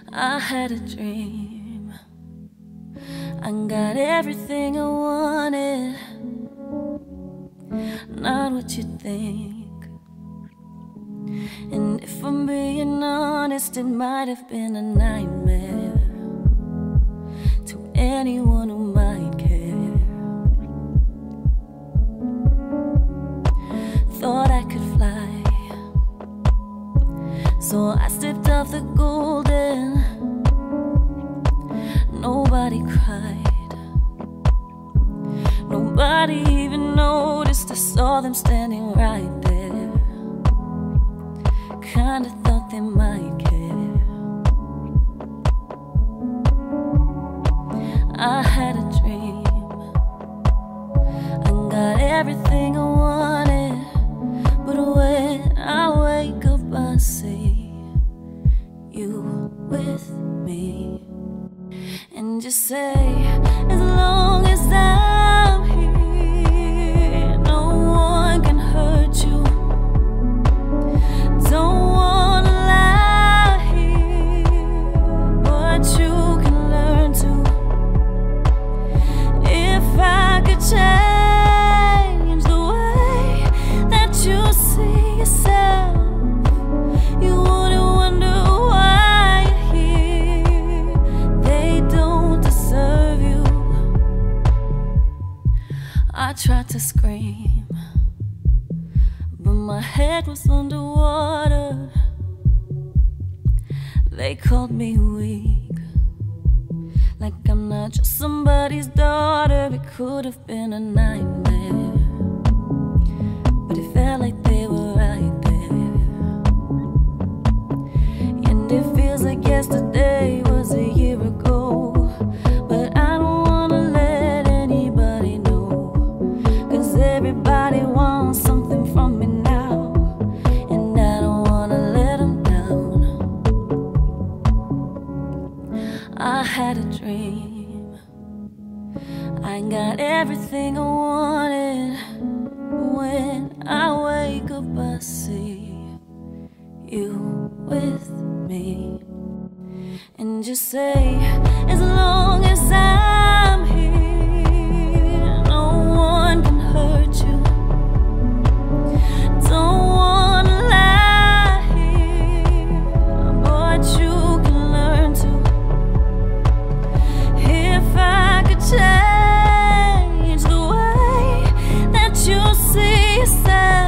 I had a dream. I got everything I wanted, not what you think. And if I'm being honest, it might have been a nightmare to anyone who might care. Thought I could fly, so I stepped off the golden. Nobody cried, nobody even noticed. I saw them standing right there. Kinda thought they might care. I had a dream. I got everything I wanted, but when I wake up I see you with me. And just say, as long as I'm here, no one can hurt you. Don't wanna lie here, but you can learn to. If I could change the way that you see yourself, you wouldn't wonder why you're here. They don't deserve you. I tried to scream, but my head was underwater. They called me weak, like I'm not just somebody's daughter. It could have been a nightmare, but it felt like they were right there. And it feels like yesterday was a year ago, but I don't wanna let anybody know, 'cause everybody wants something from me now, and I don't wanna let them down. I had a dream. I got everything I wanted. When I wake up I see you with me. And just say, as long as I'm here, no one can hurt you. Don't wanna lie here, but you can learn to. If I could change the way that you see yourself,